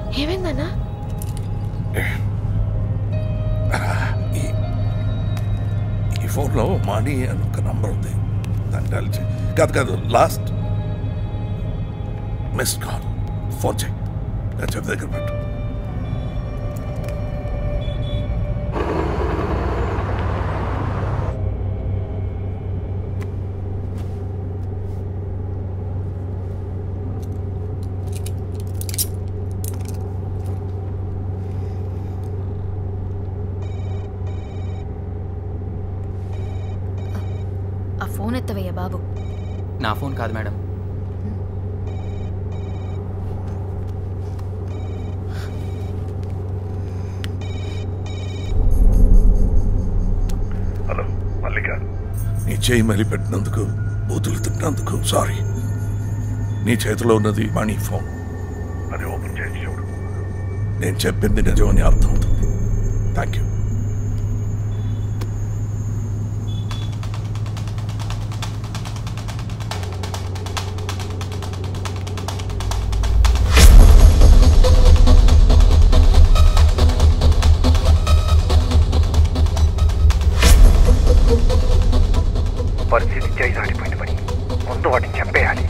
ఏమైందన్నా? ఈ ఫోన్లో మనీ అని ఒక నంబర్ ఉంది, దాన్ని డైల్ చేయి. కాదు లాస్ట్ మిస్డ్ కాల్. ఫోన్ చేయి, నేను చెప్పి దగ్గర పెట్టు. ఫోన్ ఎత్తవయ్యా బాబు. నా ఫోన్ కాదు మేడం. హలో మల్లిక, నీ చేయి మళ్ళీ పెట్టినందుకు, బూతులు తిట్టినందుకు సారీ. నీ చేతిలో ఉన్నది మనీ ఫోన్, అది ఓపెన్ చేసి చూడు. నేను చెప్పింది నిజమని అర్థం అవుతుంది. Thank you. పరిస్థితి చేయి దాటిపోయింది పని, ముందు వాటిని చంపేయాలి.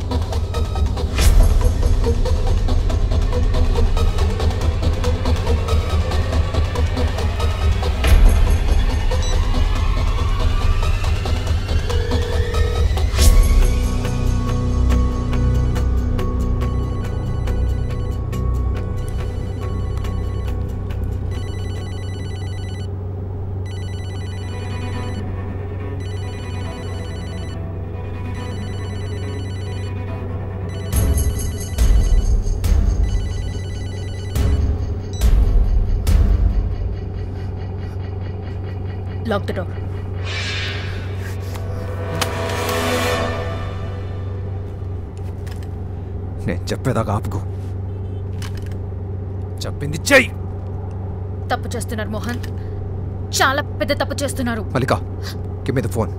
Lock the door. నేను చెప్పేదాకా ఆపుకో. చెప్పింది చెయ్యి. తప్పు చేస్తున్నారు మోహన్, చాలా పెద్ద తప్పు చేస్తున్నారు. Mallika, give me the phone.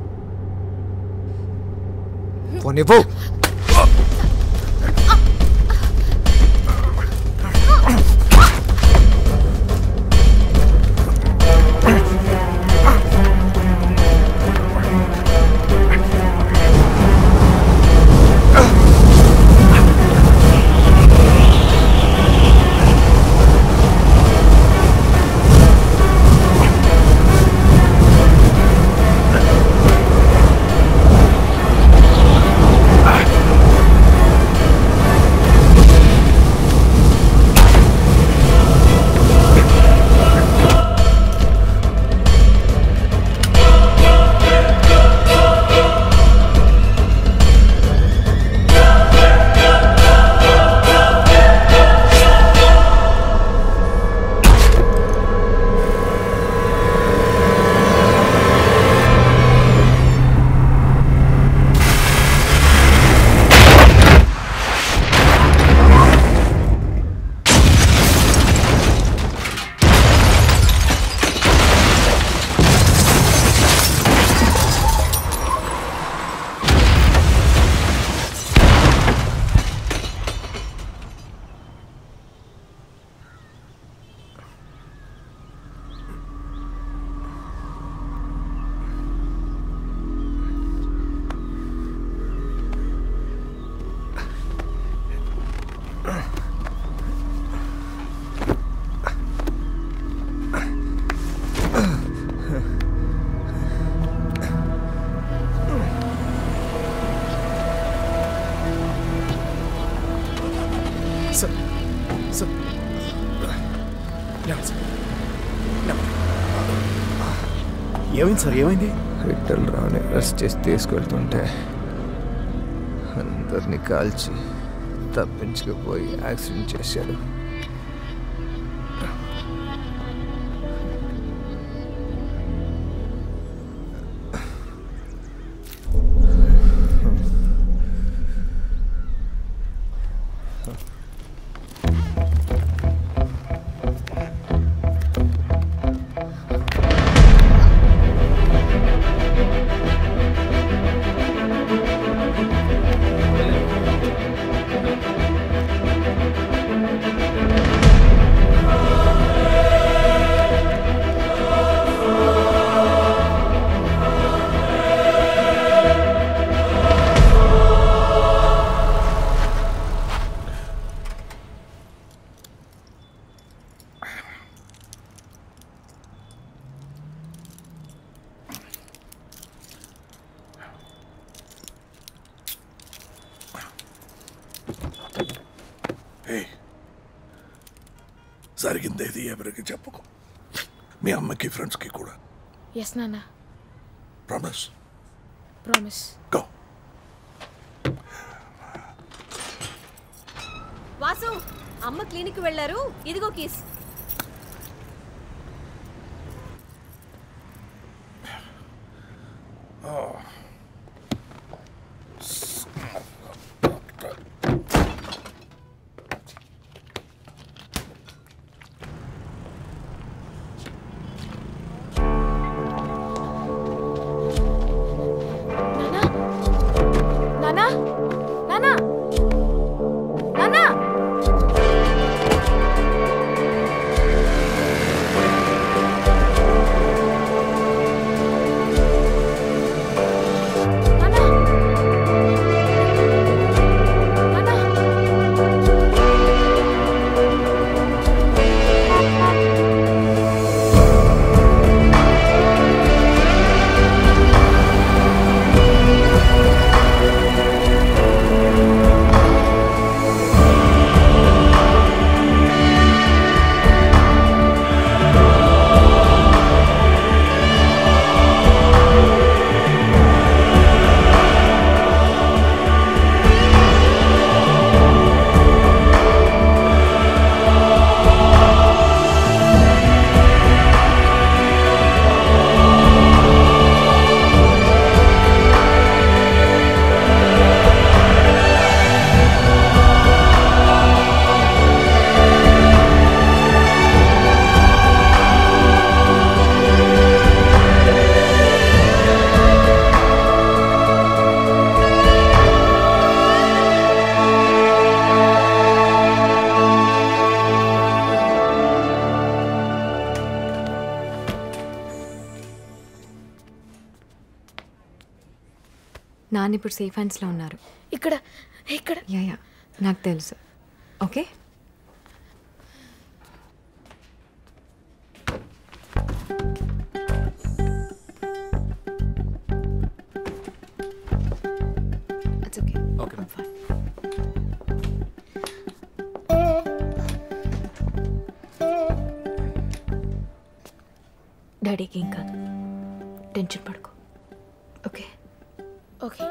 Phone ఇవ్వు. ఏమైంది సార్? ఏమైంది? విఠల్ రావుని అరెస్ట్ చేసి తీసుకెళ్తుంటే అందరినీ కాల్చి తప్పించుకుపోయి యాక్సిడెంట్ చేశాడు. జరిగిందేది ఎవరికి చెప్పకు, మీ అమ్మకి ఫ్రెండ్స్కి కూడా. ఎస్ నాన్న. ప్రామిస్? ప్రామిస్. గో. వాసు, అమ్మ క్లినిక్ వెళ్ళారు, ఇదిగో కీస్. నాన్న ఇప్పుడు సేఫ్ హ్యాండ్స్లో ఉన్నారు. ఇక్కడ ఇక్కడ యా యా నాకు తెలుసు. Okay it's okay. Okay fine. డాడీకి ఏం కాదు, టెన్షన్ పడుకో. Okay okay.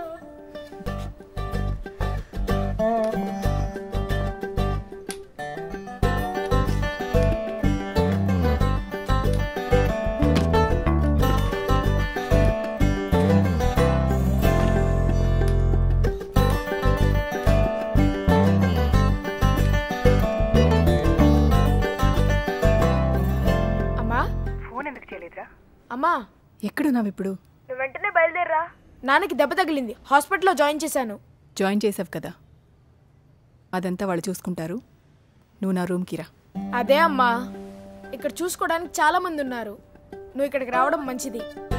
అమ్మా, ఫోన్ ఎందుకు చేయలేదురా? అమ్మా ఎక్కడున్నావు ఇప్పుడు? నువ్వు వెంటనే బయలుదేరరా. నాన్నకి దెబ్బ తగిలింది, హాస్పిటల్లో జాయిన్ చేశాను. జాయిన్ చేసావు కదా, అదంతా వాళ్ళు చూసుకుంటారు. నువ్వు నా రూమ్కి రా. అదే అమ్మా, ఇక్కడ చూసుకోవడానికి చాలా మంది ఉన్నారు. నువ్వు ఇక్కడికి రావడం మంచిది.